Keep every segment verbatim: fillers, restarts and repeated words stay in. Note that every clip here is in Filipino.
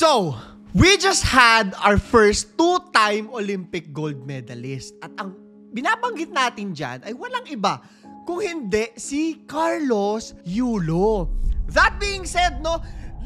So, we just had our first two-time Olympic gold medalist. At ang binabanggit natin dyan ay walang iba kung hindi si Carlos Yulo. That being said, no,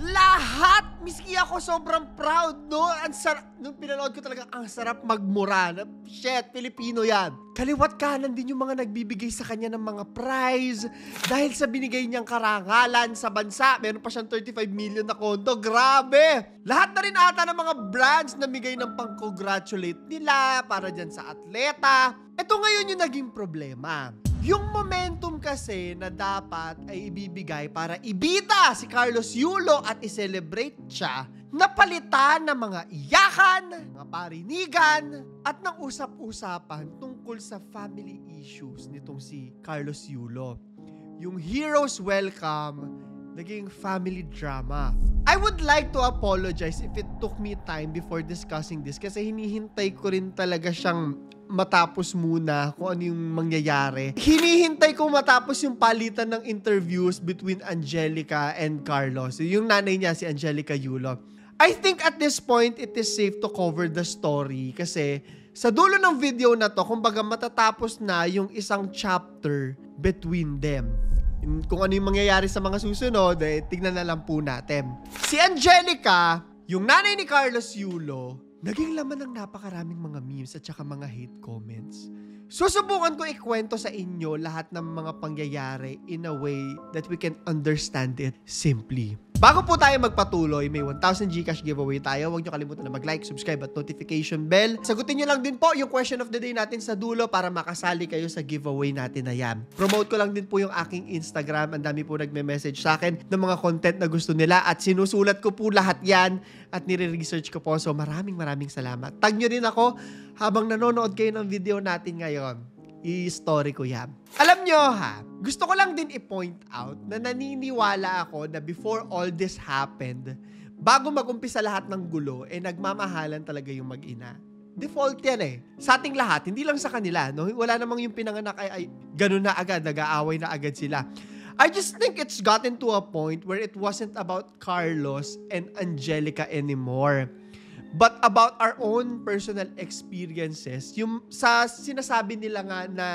lahat, miski ako sobrang proud, no? Ang sarap, nung pinanood ko talaga, ang sarap magmura. Shit, Pilipino yan. Kaliwat kanan din yung mga nagbibigay sa kanya ng mga prize dahil sa binigay niyang karangalan sa bansa. Meron pa siyang thirty-five million na kondo. Grabe! Lahat na rin ata ng mga brands na bigay ng pang-congratulate nila para dyan sa atleta. Ito ngayon yung naging problema. Yung momentum kasi na dapat ay ibibigay para ibida si Carlos Yulo at i-celebrate siya, napalitan ng mga iyakan, mga parinigan, at ng usap-usapan tungkol sa family issues nitong si Carlos Yulo. Yung Heroes Welcome, naging family drama. I would like to apologize if it took me time before discussing this kasi hinihintay ko rin talaga siyang matapos muna kung ano yung mangyayari. Hinihintay ko matapos yung palitan ng interviews between Angelica and Carlos. Yung nanay niya, si Angelica Yulo. I think at this point, it is safe to cover the story kasi sa dulo ng video na to, kumbaga matatapos na yung isang chapter between them. Kung ano yung mangyayari sa mga susunod, eh, tignan na lang po natin. Si Angelica, yung nanay ni Carlos Yulo, naging laman ng napakaraming mga memes at saka mga hate comments. Susubukan ko ikwento sa inyo lahat ng mga pangyayari in a way that we can understand it simply. Bago po tayo magpatuloy, may one thousand Gcash giveaway tayo. Huwag nyo kalimutan na mag-like, subscribe at notification bell. Sagutin nyo lang din po yung question of the day natin sa dulo para makasali kayo sa giveaway natin na yan. Promote ko lang din po yung aking Instagram. Ang dami po nagme-message sa akin ng mga content na gusto nila at sinusulat ko po lahat yan at nire-research ko po. So maraming maraming salamat. Tag nyo rin ako habang nanonood kayo ng video natin ngayon. I-story ko yan. Alam nyo ha, gusto ko lang din i-point out na naniniwala ako na before all this happened, bago mag-umpisa lahat ng gulo, eh nagmamahalan talaga yung mag-ina. Default yan eh. Sa ating lahat, hindi lang sa kanila. No? Wala namang yung pinanganak ay, ay ganun na agad, nag-aaway na agad sila. I just think it's gotten to a point where it wasn't about Carlos and Angelica anymore. But about our own personal experiences, yung sa sinasabi nila nga na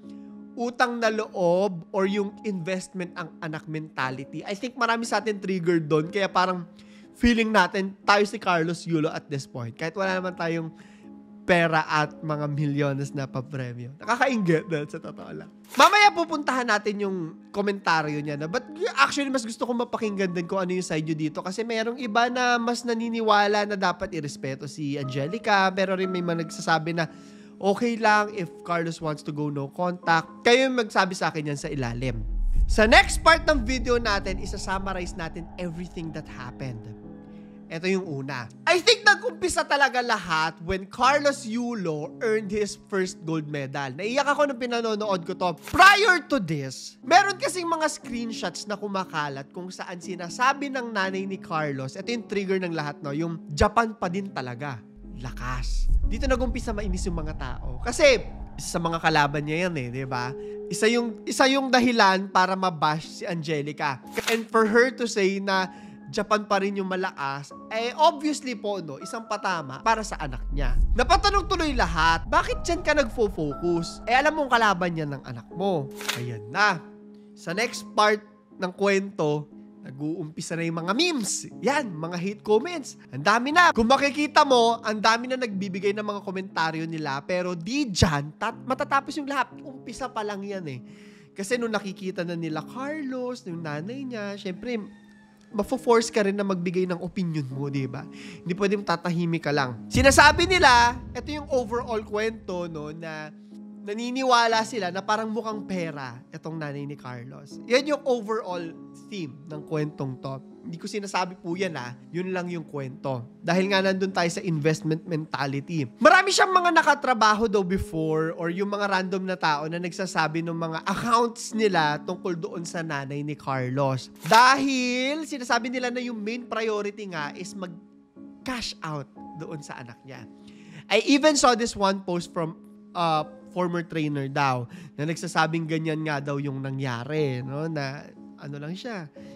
utang na loob or yung investment ang anak mentality, I think marami sa atin triggered doon. Kaya parang feeling natin tayo si Carlos Yulo at this point. Kahit wala naman tayong pera at mga milyones na pa-premyo. Nakakainggit dahil sa totoo lang. Mamaya pupuntahan natin yung komentaryo niya na but actually mas gusto ko mapakinggan din kung ano yung side nyo dito kasi mayroong iba na mas naniniwala na dapat irespeto si Angelica pero rin may mga nagsasabi na okay lang if Carlos wants to go no contact. Kayo yung magsabi sa akin yan sa ilalim. Sa next part ng video natin, isa-summarize natin everything that happened. Ito yung una. I think nag-umpisa talaga lahat when Carlos Yulo earned his first gold medal. Naiyak ako nung pinanonood ko to. Prior to this, meron kasing mga screenshots na kumakalat kung saan sinasabi ng nanay ni Carlos, ito yung trigger ng lahat, no? Yung Japan pa din talaga. Lakas. Dito nag-umpisa mainis yung mga tao. Kasi sa mga kalaban niya yan eh, di ba? Isa yung, isa yung dahilan para mabash si Angelica. And for her to say na Japan pa rin yung malakas, eh obviously po, no, isang patama para sa anak niya. Napatanong tuloy lahat, bakit dyan ka nagfo-focus? Eh alam mong kalaban yan ng anak mo. Ayan na. Sa next part ng kwento, nag-uumpisa na yung mga memes. Yan, mga hate comments. Ang dami na. Kung makikita mo, ang dami na nagbibigay ng mga komentaryo nila, pero di dyan, tat- matatapos yung lahat. Umpisa pa lang yan eh. Kasi nung nakikita na nila Carlos, yung nanay niya, syempre, mafo-force ka rin na magbigay ng opinion mo, di ba? Hindi pwedeng tatahimik ka lang. Sinasabi nila, ito yung overall kwento, no, na naniniwala sila na parang mukhang pera itong nanay ni Carlos. Yan yung overall theme ng kwentong to. Hindi ko sinasabi po yan ha. Yun lang yung kwento. Dahil nga nandun tayo sa investment mentality. Marami siyang mga nakatrabaho daw before or yung mga random na tao na nagsasabi ng mga accounts nila tungkol doon sa nanay ni Carlos. Dahil sinasabi nila na yung main priority nga is mag-cash out doon sa anak niya. I even saw this one post from uh, former trainer daw na nagsasabing ganyan nga daw yung nangyari, no? Na ano lang siya,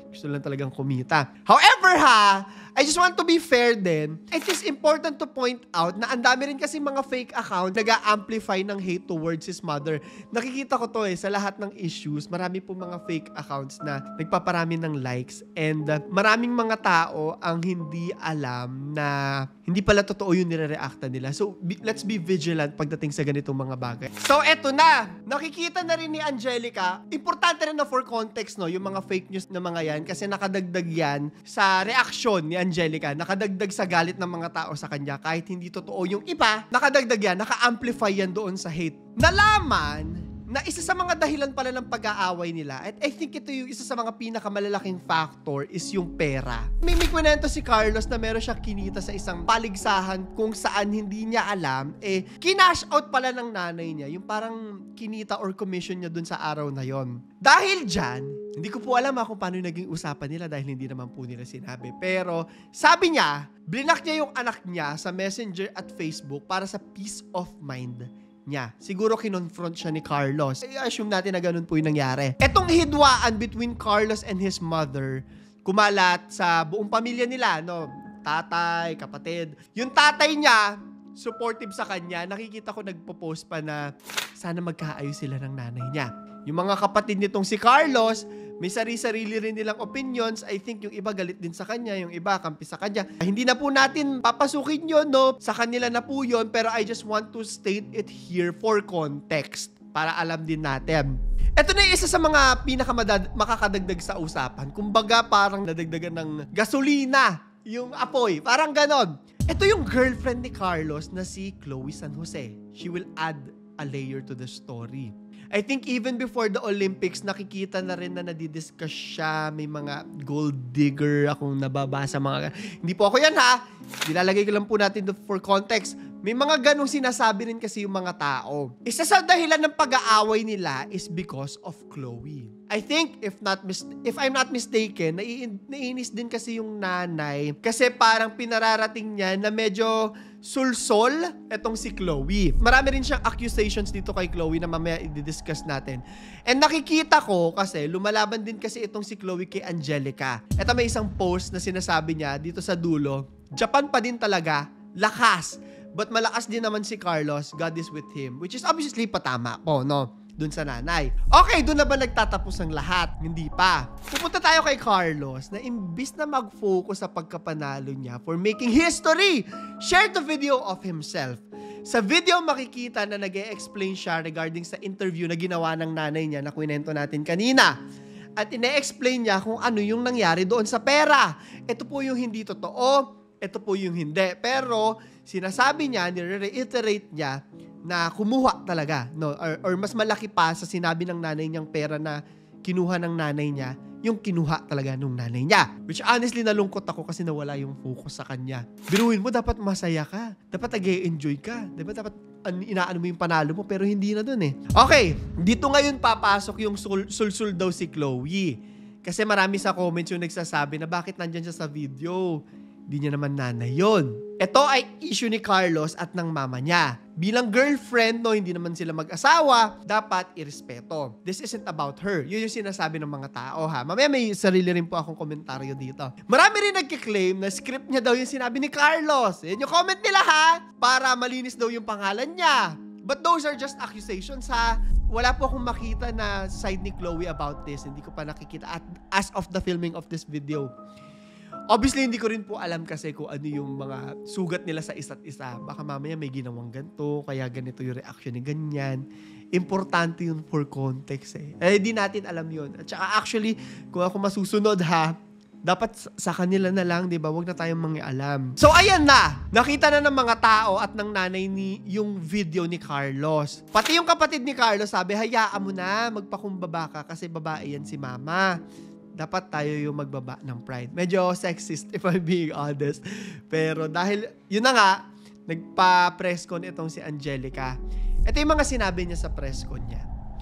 Gusto lang talagang kumita. However ha, I just want to be fair din. It is important to point out na ang dami rin kasi mga fake account nag-a-amplify ng hate towards his mother. Nakikita ko to eh, sa lahat ng issues, marami po mga fake accounts na nagpaparami ng likes and uh, maraming mga tao ang hindi alam na hindi pala totoo yung nire-reacta nila. So, be, let's be vigilant pagdating sa ganitong mga bagay. So, eto na. Nakikita na rin ni Angelica. Importante rin na for context, no, yung mga fake news na mga yan kasi nakadagdag yan sa reaction ni Angelica. Nakadagdag sa galit ng mga tao sa kanya kahit hindi totoo yung iba. Nakadagdag yan, naka-amplify yan doon sa hate. Nalaman na isa sa mga dahilan pala ng pag-aaway nila, at I think ito yung isa sa mga pinakamalalaking factor is yung pera. May may kwento si Carlos na meron siya kinita sa isang paligsahan kung saan hindi niya alam, eh, kinash out pala ng nanay niya, yung parang kinita or commission niya dun sa araw na yon. Dahil dyan, hindi ko po alam ha, kung paano yung naging usapan nila dahil hindi naman po nila sinabi. Pero sabi niya, blinak niya yung anak niya sa Messenger at Facebook para sa peace of mind niya. Siguro kinonfront siya ni Carlos. I-assume natin na ganun po yung nangyari. Etong hidwaan between Carlos and his mother, kumalat sa buong pamilya nila, no? Tatay, kapatid. Yung tatay niya, supportive sa kanya. Nakikita ko nagpo-post pa na sana magkaayos sila ng nanay niya. Yung mga kapatid nitong si Carlos, may sarili-sarili rin nilang opinions. I think yung iba galit din sa kanya, yung iba kampi sa kanya. Hindi na po natin papasukin yun, no? Sa kanila na po yun, pero I just want to state it here for context para alam din natin. Ito na yung isa sa mga pinakamakakadagdag sa usapan. Kumbaga parang nadagdagan ng gasolina yung apoy. Parang ganon. Ito yung girlfriend ni Carlos na si Chloe San Jose. She will add a layer to the story. I think even before the Olympics, nakikita na rin na nadidiscuss siya. May mga gold digger akong nababasa. Mga... Hindi po ako yan ha. Nilalagay ko lang po natin for context. May mga ganong sinasabi rin kasi yung mga tao. Isa sa dahilan ng pag-aaway nila is because of Chloe. I think, if not mis- if I'm not mistaken, nai- naiinis din kasi yung nanay. Kasi parang pinararating niya na medyo sulsol etong si Chloe. Marami rin siyang accusations dito kay Chloe na mamaya i-discuss natin. And nakikita ko kasi lumalaban din kasi itong si Chloe kay Angelica. Ito may isang post na sinasabi niya dito sa dulo, Japan pa din talaga, lakas. But malakas din naman si Carlos, God is with him. Which is obviously patama po, no? Dun sa nanay. Okay, dun na ba nagtatapos ang lahat? Hindi pa. Pupunta tayo kay Carlos na imbis na mag-focus sa pagkapanalo niya for making history, share the video of himself. Sa video makikita na nag-e-explain siya regarding sa interview na ginawa ng nanay niya na kwento natin kanina. At ine-explain niya kung ano yung nangyari doon sa pera. Ito po yung hindi totoo, ito po yung hindi. Pero sinasabi niya, nire-reiterate niya na kumuha talaga, no? Or, or mas malaki pa sa sinabi ng nanay niyang pera na kinuha ng nanay niya, yung kinuha talaga ng nanay niya. Which honestly, nalungkot ako kasi nawala yung focus sa kanya. Biruin mo, dapat masaya ka. Dapat nag-e-enjoy ka. Dapat, dapat inaano mo yung panalo mo, pero hindi na dun eh. Okay, dito ngayon papasok yung sul- sulsul daw si Chloe. Kasi marami sa comments yung nagsasabi na bakit nandyan siya sa video. Di niya naman nanay yun. Ito ay issue ni Carlos at ng mama niya. Bilang girlfriend, no, hindi naman sila mag-asawa, dapat irespeto. This isn't about her. Yun yung sinasabi ng mga tao, ha. Mamaya may sarili rin po akong komentaryo dito. Marami rin nagkiklaim na script niya daw yung sinabi ni Carlos. Yan yung comment nila, ha. Para malinis daw yung pangalan niya. But those are just accusations, ha. Wala po akong makita na side ni Chloe about this. Hindi ko pa nakikita at as of the filming of this video. Obviously, hindi ko rin po alam kasi kung ano yung mga sugat nila sa isa't isa. Baka mamaya may ginawang ganito, kaya ganito yung reaction ni ganyan. Importante yun for context eh. Eh, di natin alam yun. At saka actually, kung ako masusunod ha, dapat sa kanila na lang, di ba? Huwag na tayong mangialam. So, ayan na! Nakita na ng mga tao at ng nanay ni yung video ni Carlos. Pati yung kapatid ni Carlos sabi, hayaan mo na, magpakumbaba ka kasi babae yan si mama. Dapat tayo yung magbaba ng pride. Medyo sexist if I'm being honest. Pero dahil, yun na nga, nagpa-press con itong si Angelica. Ito yung mga sinabi niya sa press con niya.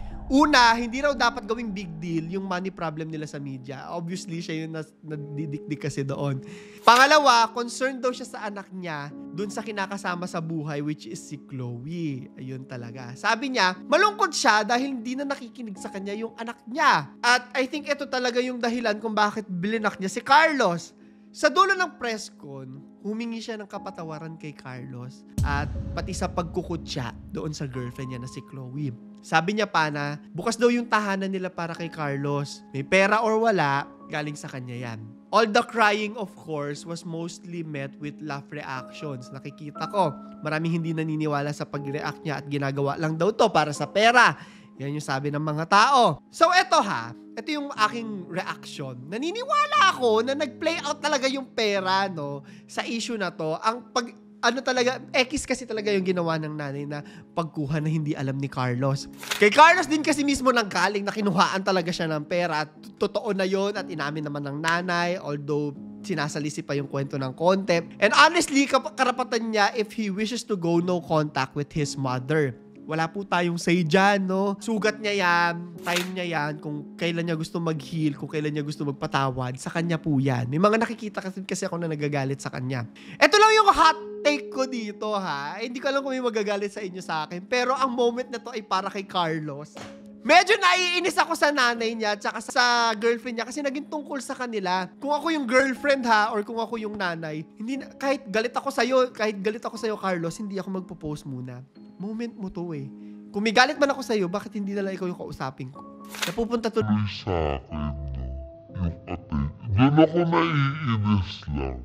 Una, hindi raw dapat gawing big deal yung money problem nila sa media. Obviously, siya yung nadidikdik kasi doon. Pangalawa, concerned daw siya sa anak niya dun sa kinakasama sa buhay, which is si Chloe. Ayun talaga. Sabi niya, malungkot siya dahil hindi na nakikinig sa kanya yung anak niya. At I think ito talaga yung dahilan kung bakit bilinak niya si Carlos. Sa dulo ng press con, humingi siya ng kapatawaran kay Carlos at pati sa pagkukutya doon sa girlfriend niya na si Chloe. Sabi niya pa na bukas daw yung tahanan nila para kay Carlos. May pera or wala, galing sa kanya yan. All the crying, of course, was mostly met with laugh reactions. Nakikita ko, maraming hindi naniniwala sa pag-react niya at ginagawa lang daw to para sa pera. Yan yung sabi ng mga tao. So eto ha, ito yung aking reaction. Naniniwala ako na nag-play out talaga yung pera, no, sa issue na to. Ang pag, ano talaga, X kasi talaga yung ginawa ng nanay na pagkuha na hindi alam ni Carlos. Kay Carlos din kasi mismo nang galing na kinuhaan talaga siya ng pera. At totoo na yon at inamin naman ng nanay, although sinasalisi pa yung kwento ng konti. And honestly, karapatan niya if he wishes to go no contact with his mother. Wala po tayong say dyan, no? Sugat niya yan, time niya yan, kung kailan niya gusto mag-heal, kung kailan niya gusto magpatawad, sa kanya po yan. May mga nakikita kasi, kasi ako na nagagalit sa kanya. Ito lang yung hot take ko dito, ha? Eh, hindi ko alam kung may magagalit sa inyo sa akin, pero ang moment na to ay para kay Carlos. Medyo naiinis ako sa nanay niya at saka sa girlfriend niya kasi naging tungkol sa kanila. Kung ako yung girlfriend ha, or kung ako yung nanay, hindi na, kahit galit ako sa'yo, kahit galit ako sa'yo, Carlos, hindi ako magpo-post muna. Moment mo to eh. Kung may galit man ako sa'yo, bakit hindi na lang ikaw yung kausapin ko? Napupunta to sa akin, no? Yung ate. Doon ako naiinis lang.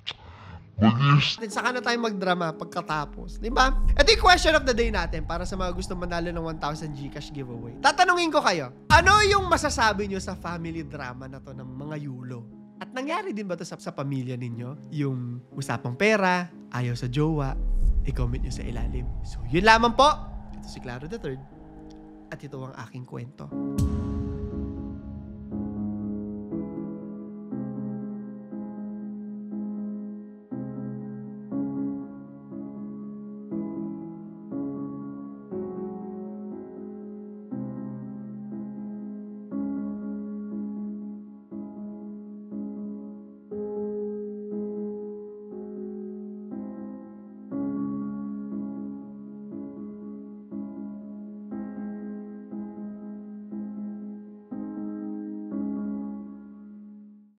Mag-is... Saka na tayo magdrama pagkatapos. Diba? Ito yung question of the day natin para sa mga gusto manalo ng one thousand Gcash giveaway. Tatanungin ko kayo, ano yung masasabi nyo sa family drama na to ng mga yulo? At nangyari din ba to sa, sa pamilya ninyo? Yung usapang pera, ayaw sa jowa, i-comment nyo sa ilalim. So, yun lamang po. Ito si Claro the Third. At ito ang aking kwento.